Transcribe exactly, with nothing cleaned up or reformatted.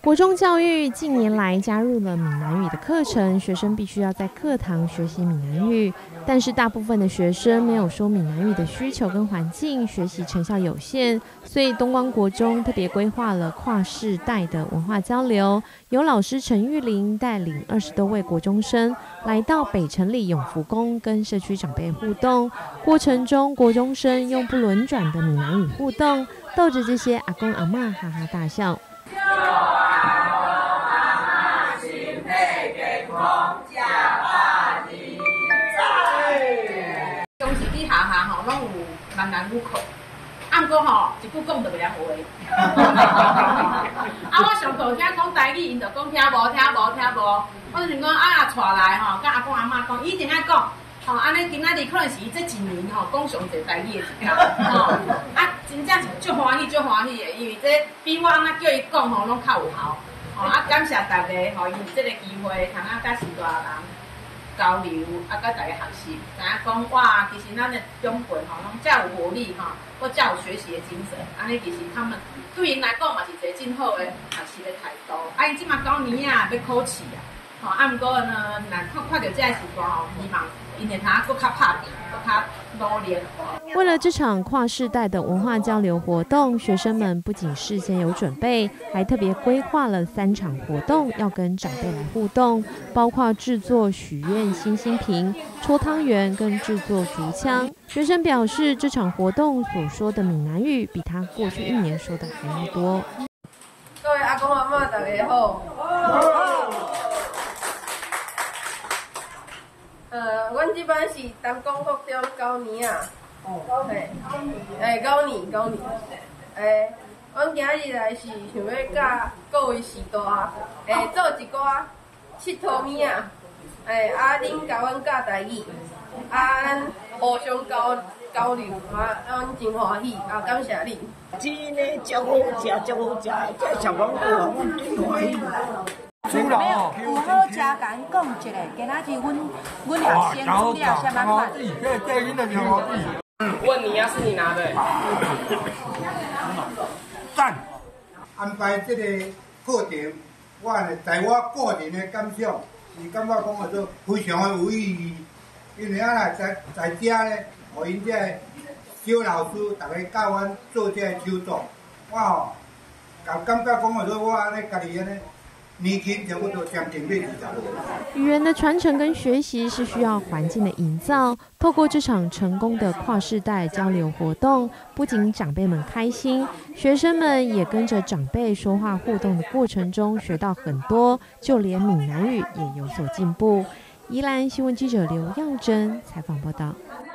国中教育近年来加入了闽南语的课程，学生必须要在课堂学习闽南语。但是大部分的学生没有说闽南语的需求跟环境，学习成效有限，所以东光国中特别规划了跨世代的文化交流，由老师陈玉玲带领二十多位国中生来到北城里永福宫跟社区长辈互动。过程中，国中生用不轮转的闽南语互动，逗着这些阿公阿嬷哈哈大笑。 中时底下下吼，拢有闽南语课，啊，毋过吼一句讲就袂晓话。啊，我上课听讲台语，因就讲听无听无听无。我就想讲啊，带来吼，甲阿公阿嬷讲，伊一定爱讲。吼，安尼今仔日可能是伊这一年吼讲上侪台语的时间，吼，啊，真正是足欢喜足欢喜的，因为这比我安那叫伊讲吼，拢较有效。吼，啊，感谢大家吼，因这个机会，通啊甲是大人交流，啊，甲大家学习，知影讲哇，其实咱的长辈吼，拢遮有活力吼，或遮有学习的精神，安尼其实他们对因来讲嘛是一个真好的学习的态度。啊，伊即马九年啊要考试啊，吼，啊，毋过呢，若看看到这个时段吼，希望因会通啊搁较拍拼，搁较努力。 为了这场跨世代的文化交流活动，学生们不仅事先有准备，还特别规划了三场活动要跟长辈来互动，包括制作许愿星星瓶、搓汤圆跟制作竹枪。学生表示，这场活动所说的闽南语比他过去一年说的还要多。 各位阿公阿嬷，大家好。呃，阮这班是东光国中九年啊，嘿，诶，九年九年，诶，阮今日来是想要甲各位时代，诶，做一寡佚佗物啊，诶，啊，恁甲阮教台语，啊，咱互相交交流，啊，阮真欢喜，啊，感谢你。 真诶，足好食，足好食，这小朋友阮真欢喜。 没有，有好食，甲阮讲一下。今仔日阮阮俩先煮了什么饭？ 这这囡仔挺好吃。 问你啊，是你拿的。 赞！安排这个课程，我呢在我个人的感想，是感觉讲做非常的有意义。因为啊来在在遮呢，互因这小老师大家教阮做这个手作，我吼感感觉讲做我安尼家己安尼。年轻差不多将近六十岁。 语言的传承跟学习是需要环境的营造。透过这场成功的跨世代交流活动，不仅长辈们开心，学生们也跟着长辈说话互动的过程中学到很多，就连闽南语也有所进步。宜兰新闻记者刘耀珍采访报道。